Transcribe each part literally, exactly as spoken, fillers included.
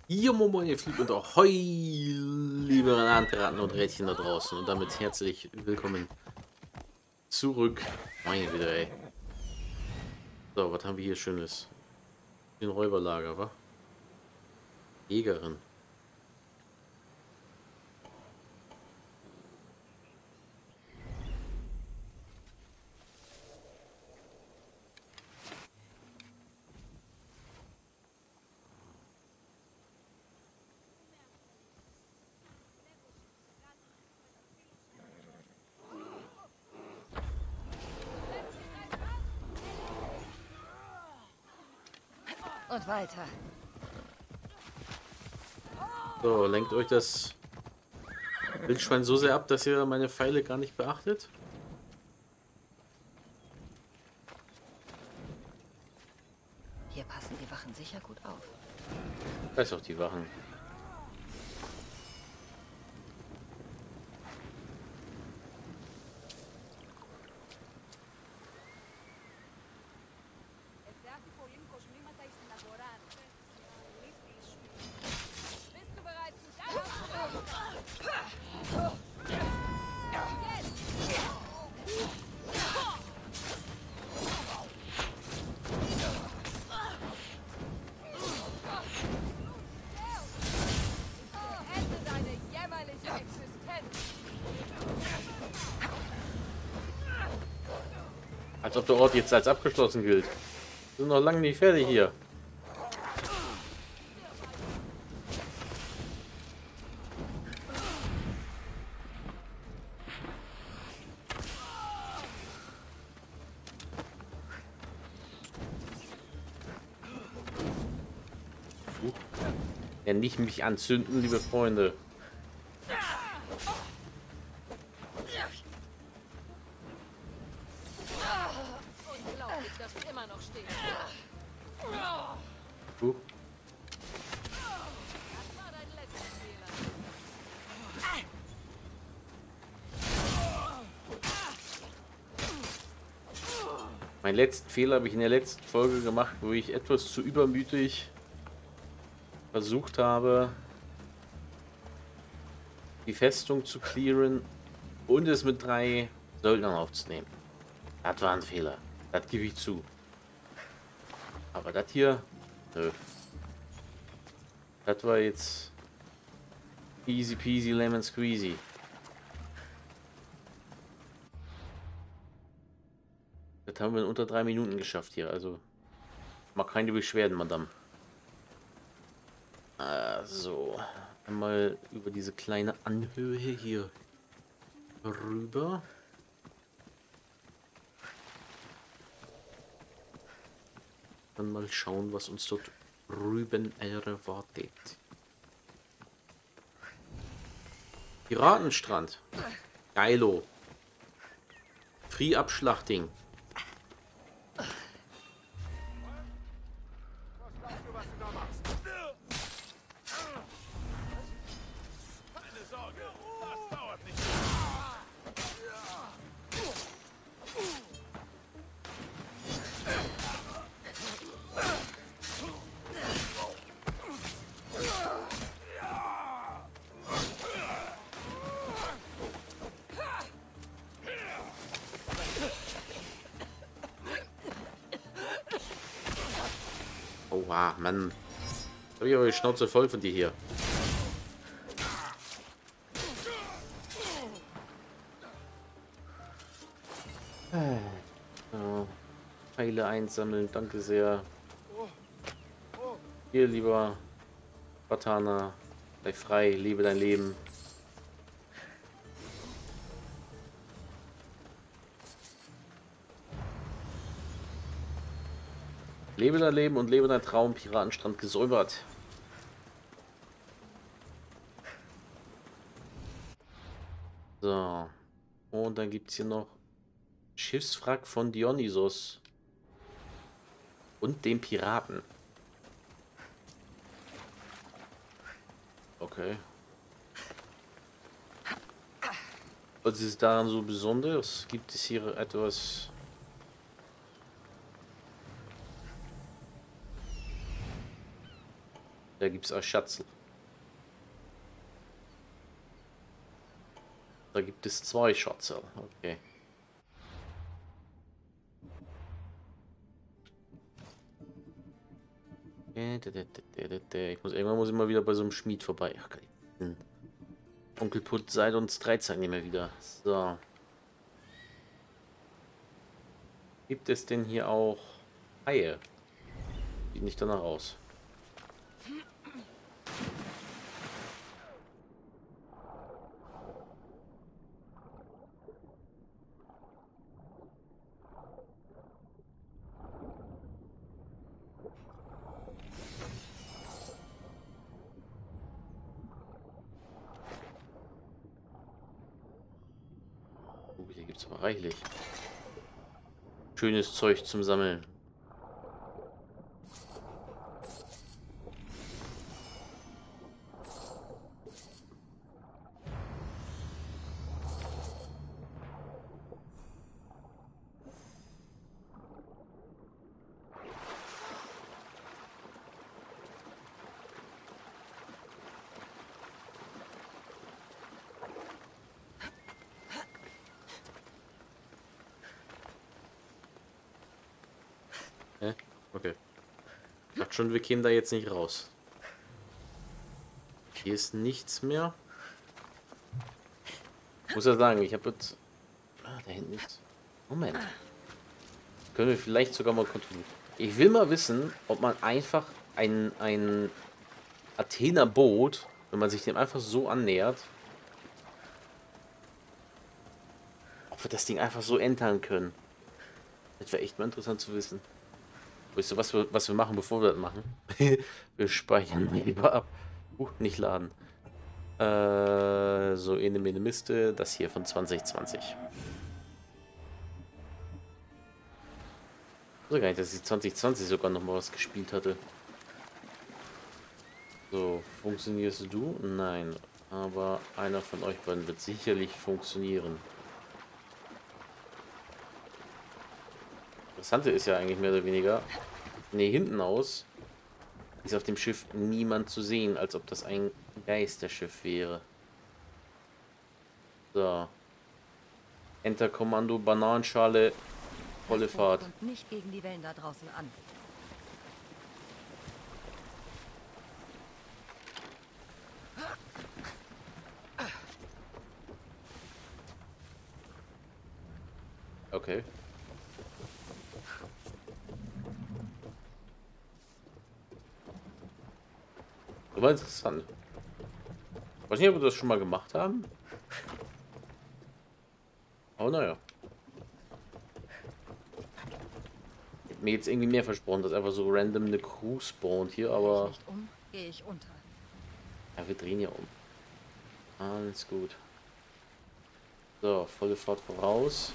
Ihr Momo, ihr Flieb und auch heu, liebe Ratten und Rädchen da draußen. Und damit herzlich willkommen zurück. Meine wieder, ey. So, was haben wir hier Schönes? Den Räuberlager, wa? Jägerin. Und weiter. So, lenkt euch das Wildschwein so sehr ab, dass ihr meine Pfeile gar nicht beachtet? Hier passen die Wachen sicher gut auf. Weiß auch die Wachen. Als ob der Ort jetzt als abgeschlossen gilt. Wir sind noch lange nicht fertig hier. Ja, nicht mich anzünden, liebe Freunde. Unglaublich, dass du immer noch stehst. Uh. Das war dein letzter Fehler. Meinen letzten Fehler habe ich in der letzten Folge gemacht, wo ich etwas zu übermütig versucht habe, die Festung zu clearen und es mit drei Söldnern aufzunehmen. Das war ein Fehler. Das gebe ich zu. Aber das hier, nö. Das war jetzt easy peasy lemon squeezy. Das haben wir in unter drei Minuten geschafft hier. Also, mal keine Beschwerden, Madame. Also, einmal über diese kleine Anhöhe hier rüber. Dann mal schauen, was uns dort drüben erwartet. Piratenstrand. Geilo. Free Abschlachting. Oha, Mann. Hab ich aber die Schnauze voll von dir hier. So. Pfeile einsammeln, danke sehr. Hier, lieber Batana, sei frei, lebe dein Leben. Lebe dein Leben und lebe dein Traum, Piratenstrand gesäubert. So. Und dann gibt es hier noch Schiffswrack von Dionysos. Und dem Piraten. Okay. Was ist daran so besonders? Gibt es hier etwas... Da gibt es auch Schatz. Da gibt es zwei Schatzel. Okay. Ich muss irgendwann muss ich mal wieder bei so einem Schmied vorbei. Ach, geil. Onkel Put seit uns dreizehn nicht mehr wieder. So. Gibt es denn hier auch Haie? Sieht nicht danach aus. Oh, hier gibt es aber reichlich schönes Zeug zum Sammeln. Hä? Okay. Ich dachte schon, wir kämen da jetzt nicht raus. Hier ist nichts mehr. Ich muss ja sagen, ich habe jetzt... Ah, da hinten ist... Moment. Können wir vielleicht sogar mal kontrollieren. Ich will mal wissen, ob man einfach ein, ein Athener-Boot, wenn man sich dem einfach so annähert, ob wir das Ding einfach so entern können. Das wäre echt mal interessant zu wissen. Weißt du, was wir, was wir machen, bevor wir das machen? Wir speichern lieber ab. Uh, nicht laden. Äh, so, eine Minimiste, das hier von zwanzig zwanzig. Ich wusste gar nicht, dass ich zwanzig zwanzig sogar noch mal was gespielt hatte. So, funktionierst du? Nein. Aber einer von euch beiden wird sicherlich funktionieren. Interessante ist ja eigentlich mehr oder weniger, ne, hinten aus ist auf dem Schiff niemand zu sehen, als ob das ein Geisterschiff wäre. So. Enter-Kommando, Bananenschale, volle Fahrt. Kommt nicht gegen die Wellen da draußen an. Okay. Aber interessant. Ich weiß nicht, ob wir das schon mal gemacht haben. Aber naja. Ich hab mir jetzt irgendwie mehr versprochen, dass einfach so random eine Crew spawnt hier, aber... Nicht um, gehe ich unter. Ja, wir drehen ja um. Alles gut. So, volle Fahrt voraus.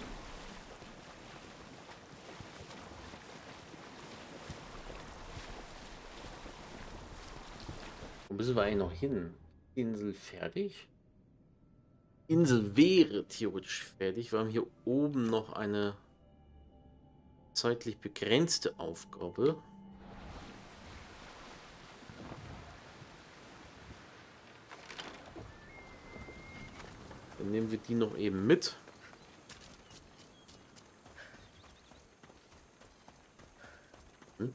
Wo müssen wir eigentlich noch hin? Insel fertig? Insel wäre theoretisch fertig. Wir haben hier oben noch eine zeitlich begrenzte Aufgabe. Dann nehmen wir die noch eben mit. Hm?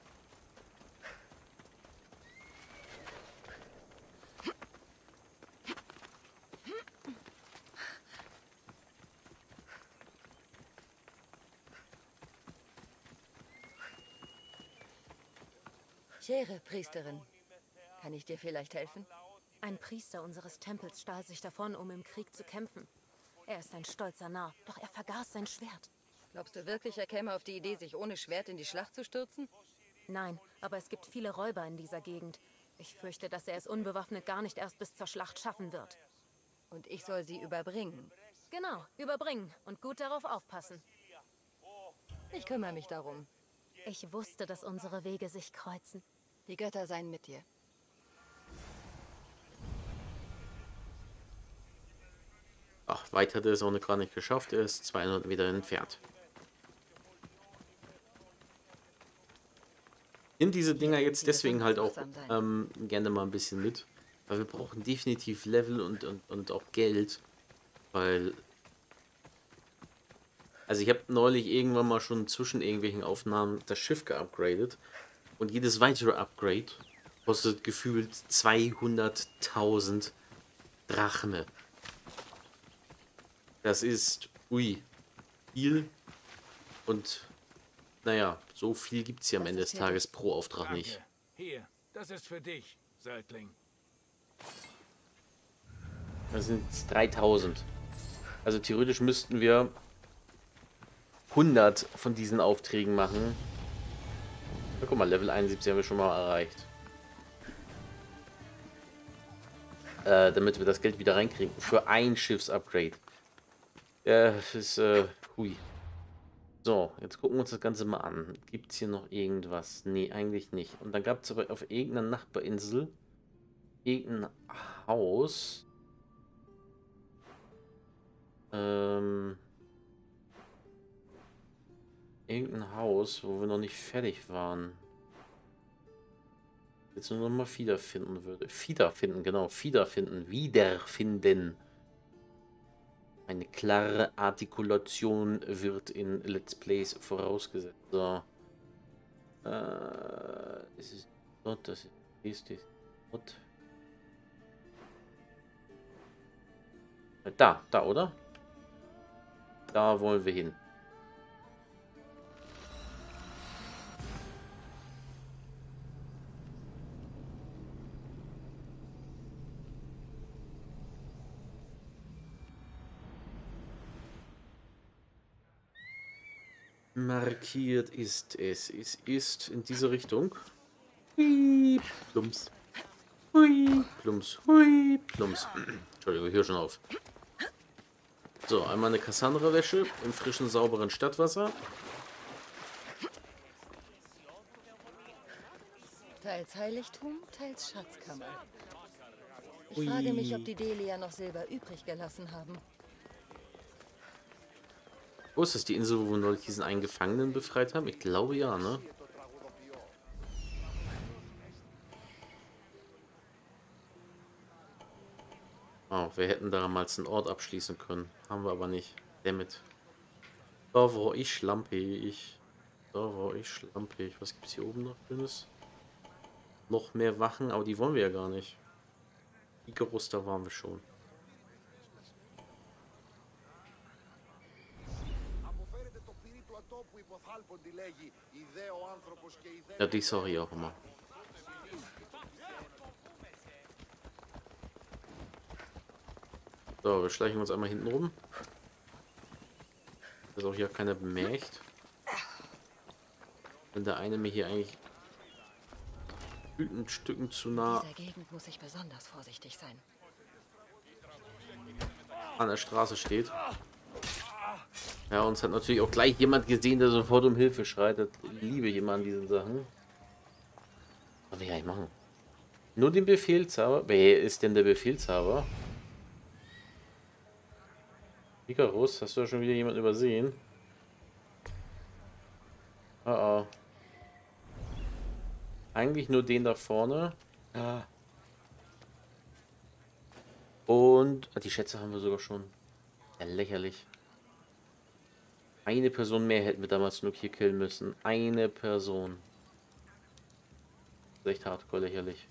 Chere, Priesterin. Kann ich dir vielleicht helfen? Ein Priester unseres Tempels stahl sich davon, um im Krieg zu kämpfen. Er ist ein stolzer Narr, doch er vergaß sein Schwert. Glaubst du wirklich, er käme auf die Idee, sich ohne Schwert in die Schlacht zu stürzen? Nein, aber es gibt viele Räuber in dieser Gegend. Ich fürchte, dass er es unbewaffnet gar nicht erst bis zur Schlacht schaffen wird. Und ich soll sie überbringen. Genau, überbringen und gut darauf aufpassen. Ich kümmere mich darum. Ich wusste, dass unsere Wege sich kreuzen. Die Götter seien mit dir. Ach, weit hat er es auch noch gar nicht geschafft. Er ist zweihundert Meter entfernt. Nimm diese Dinger jetzt deswegen halt auch ähm, gerne mal ein bisschen mit. Weil wir brauchen definitiv Level und, und, und auch Geld. Weil... Also ich habe neulich irgendwann mal schon zwischen irgendwelchen Aufnahmen das Schiff geupgradet. Und jedes weitere Upgrade kostet gefühlt zweihunderttausend Drachme. Das ist, ui, viel. Und naja, so viel gibt es ja am Ende des Tages pro Auftrag Danke. nicht. Hier, das ist für dich, Söldling. Das sind dreitausend. Also theoretisch müssten wir hundert von diesen Aufträgen machen. Ja, guck mal, Level einundsiebzig haben wir schon mal erreicht. Äh, damit wir das Geld wieder reinkriegen. Für ein Schiffsupgrade. Ja, das ist, äh, hui. So, jetzt gucken wir uns das Ganze mal an. Gibt es hier noch irgendwas? Nee, eigentlich nicht. Und dann gab es aber auf irgendeiner Nachbarinsel irgendein Haus. Ähm... Irgendein Haus, wo wir noch nicht fertig waren. Jetzt nur noch mal Fieder finden würde. Fieder finden, genau. Fieder finden. Wiederfinden. Eine klare Artikulation wird in Let's Plays vorausgesetzt. So. Äh, das ist dort, das ist das dort. Da, da, oder? Da wollen wir hin. Markiert ist es. Es ist in diese Richtung. Hui, plumps. Hui, plumps. Hui, plumps. Entschuldigung, ich höre schon auf. So, einmal eine Cassandra-Wäsche im frischen, sauberen Stadtwasser. Teils Heiligtum, teils Schatzkammer. Ich Ui. frage mich, ob die Delia noch Silber übrig gelassen haben. Wo ist das, die Insel, wo wir neulich diesen einen Gefangenen befreit haben? Ich glaube ja, ne? Oh, wir hätten damals einen Ort abschließen können. Haben wir aber nicht. Damit. Da war ich schlampig. Da war ich schlampig. Was gibt's hier oben noch Schönes? Noch mehr Wachen, aber die wollen wir ja gar nicht. Icarus, da waren wir schon. Ja, die sorry auch immer. So, wir schleichen uns einmal hinten rum. Dass auch hier keiner bemerkt. Wenn der eine mir hier eigentlich ein Stücken zu nah In dieser Gegend muss ich besonders vorsichtig sein. an der Straße steht. Ja, uns hat natürlich auch gleich jemand gesehen, der sofort um Hilfe schreit. Das liebe ich immer an diesen Sachen. Was will ich eigentlich machen? Nur den Befehlshaber? Wer ist denn der Befehlshaber? Icarus, hast du ja schon wieder jemanden übersehen? Oh oh. Eigentlich nur den da vorne. Ah. Und die Schätze haben wir sogar schon. Ja, lächerlich. Eine Person mehr hätten wir damals nur hier killen müssen. Eine Person. Das ist echt hardcore lächerlich.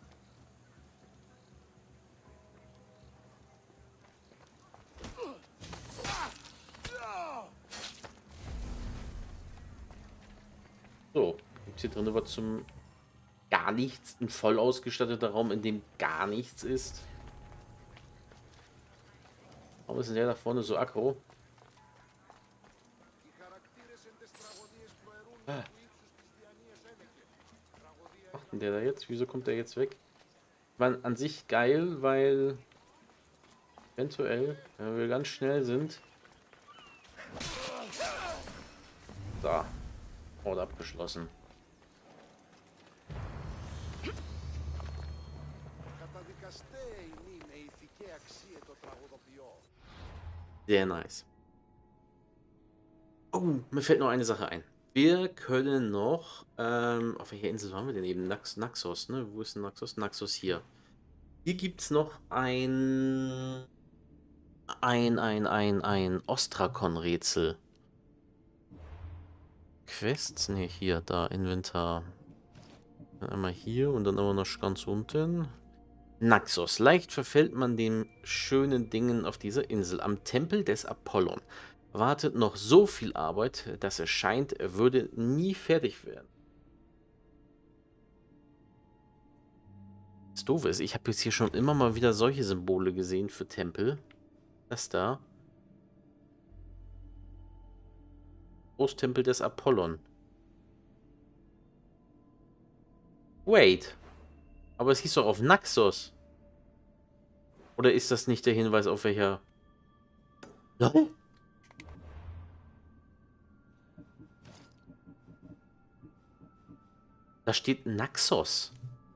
So, gibt es hier drin was zum gar nichts? Ein voll ausgestatteter Raum, in dem gar nichts ist. Warum ist denn der da vorne so aggro? Ah. Was macht denn der da jetzt? Wieso kommt der jetzt weg? War an sich geil, weil eventuell, wenn wir ganz schnell sind. So. Ort abgeschlossen. Sehr nice. Oh, mir fällt noch eine Sache ein. Wir können noch, ähm, auf welcher Insel waren wir denn eben? Nax Naxos, ne? Wo ist denn Naxos? Naxos hier. Hier gibt es noch ein, ein, ein, ein, ein Ostrakon-Rätsel. Quests? Ne, hier, da, Inventar. Dann einmal hier und dann aber noch ganz unten. Naxos. Leicht verfällt man den schönen Dingen auf dieser Insel. Am Tempel des Apollon wartet noch so viel Arbeit, dass es scheint, er würde nie fertig werden. Das Doofe ist, ich habe jetzt hier schon immer mal wieder solche Symbole gesehen für Tempel. Das da. Großtempel des Apollon. Wait. Aber es hieß doch auf Naxos. Oder ist das nicht der Hinweis auf welcher... Lol? Da steht Naxos.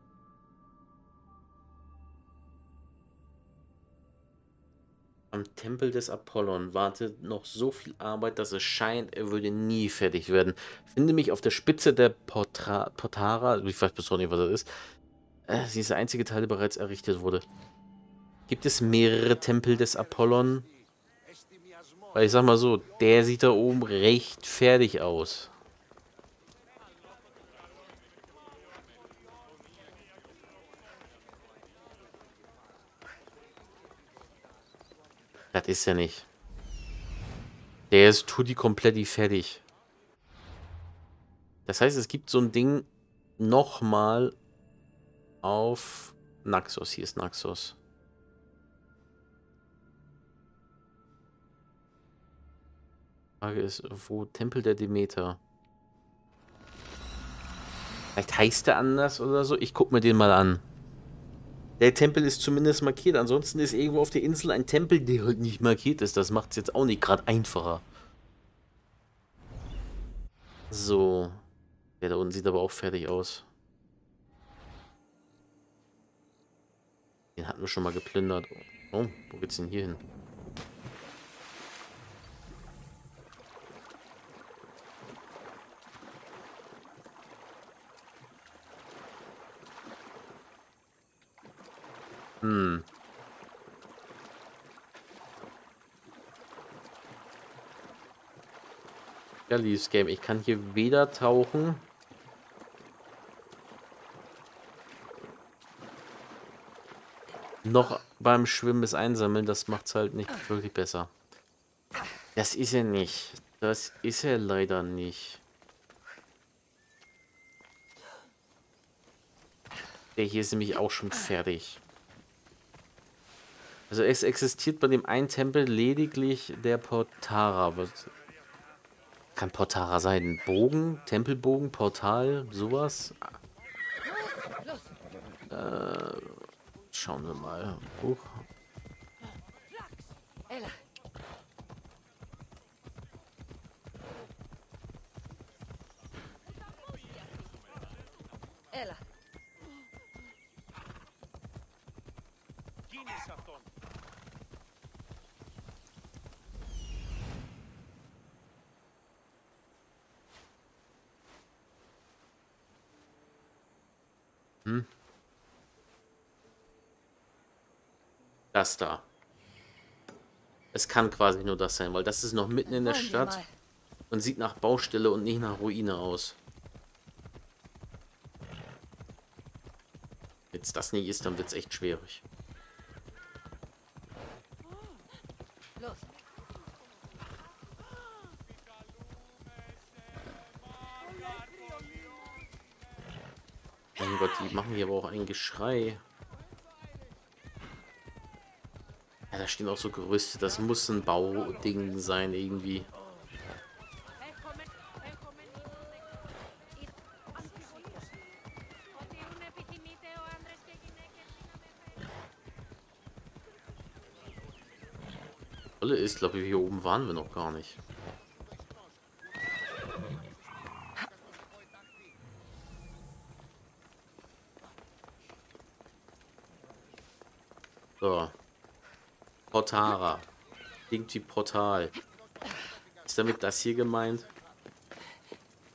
Am Tempel des Apollon wartet noch so viel Arbeit, dass es scheint, er würde nie fertig werden. Finde mich auf der Spitze der Portra Portara, ich weiß bis heute nicht, was das ist. Äh, sie ist der einzige Teil, der bereits errichtet wurde. Gibt es mehrere Tempel des Apollon? Weil ich sag mal so, der sieht da oben recht fertig aus. Das ist ja nicht. Der ist tutti kompletti fertig. Das heißt, es gibt so ein Ding nochmal auf Naxos. Hier ist Naxos. Frage ist, wo Tempel der Demeter? Vielleicht heißt der anders oder so. Ich guck mir den mal an. Der Tempel ist zumindest markiert. Ansonsten ist irgendwo auf der Insel ein Tempel, der halt nicht markiert ist. Das macht es jetzt auch nicht gerade einfacher. So. Der da unten sieht aber auch fertig aus. Den hatten wir schon mal geplündert. Oh, wo geht's denn hier hin? Hm. Ja, liebes Game. Ich kann hier weder tauchen. Noch beim Schwimmen es einsammeln. Das macht's halt nicht wirklich besser. Das ist er nicht. Das ist er leider nicht. Der hier ist nämlich auch schon fertig. Also es existiert bei dem einen Tempel lediglich der Portara. Was kann Portara sein? Ein Bogen? Tempelbogen? Portal? Sowas? Äh, schauen wir mal. Hoch. Ella. Ella. Hm. Das da. Es kann quasi nur das sein, weil das ist noch mitten in der Stadt und sieht nach Baustelle und nicht nach Ruine aus. Wenn es das nicht ist, dann wird es echt schwierig. Los. Mein Gott, die machen hier aber auch ein Geschrei. Ja, da stehen auch so Gerüste. Das muss ein Bauding sein irgendwie. Tolle ist, glaube ich, hier oben waren wir noch gar nicht. So. Portara. Irgendwie Portal. Ist damit das hier gemeint?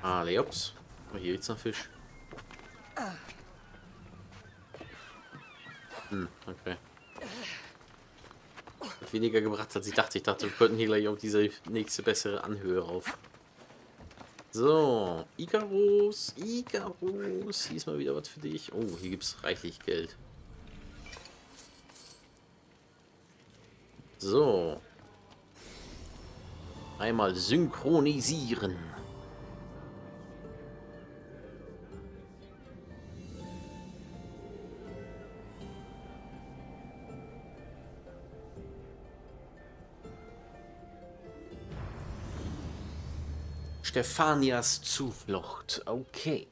Ah, Leops. Oh, hier gibt's noch Fisch. Hm, okay. Hat weniger gebracht, als ich dachte. Ich dachte, wir könnten hier gleich auf diese nächste bessere Anhöhe rauf. So, Icarus, Icarus. Hier ist mal wieder was für dich. Oh, hier gibt es reichlich Geld. So. Einmal synchronisieren. Stefanias Zuflucht. Okay.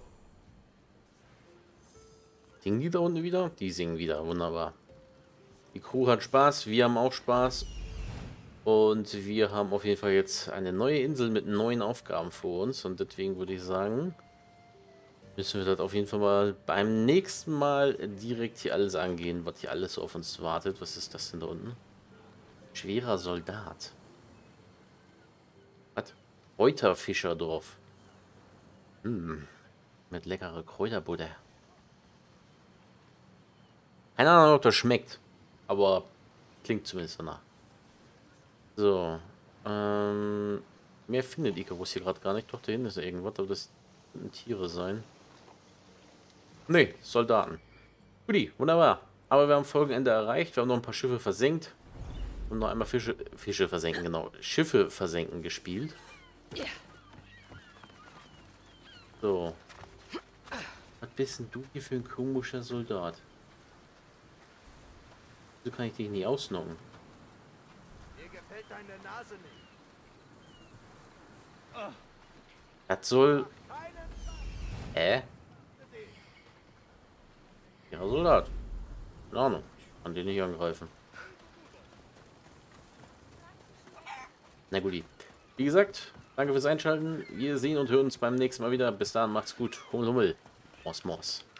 Singen die da unten wieder? Die singen wieder. Wunderbar. Die Crew hat Spaß. Wir haben auch Spaß. Und wir haben auf jeden Fall jetzt eine neue Insel mit neuen Aufgaben vor uns. Und deswegen würde ich sagen, müssen wir das auf jeden Fall mal beim nächsten Mal direkt hier alles angehen, was hier alles auf uns wartet. Was ist das denn da unten? Schwerer Soldat. Was? Reuterfischerdorf. Hm. Mit leckerer Kräuterbutter. Keine Ahnung, ob das schmeckt. Aber klingt zumindest danach. So. Ähm, mehr findet Icarus hier gerade gar nicht. Doch, da hinten ist ja irgendwas. Aber das könnten Tiere sein. Nee, Soldaten. Guti, wunderbar. Aber wir haben Folgenende erreicht. Wir haben noch ein paar Schiffe versenkt. Und noch einmal Fische, Fische versenken, genau. Schiffe versenken gespielt. So. Was bist denn du hier für ein komischer Soldat? So kann ich dich nie ausnocken. Mir gefällt deine Nase nicht. Das soll... Hä? Ja, Soldat. Keine Ahnung. Ich kann den nicht angreifen. Na gut. Wie gesagt, danke fürs Einschalten. Wir sehen und hören uns beim nächsten Mal wieder. Bis dahin, macht's gut. Hummel, Hummel. Mos, Mos.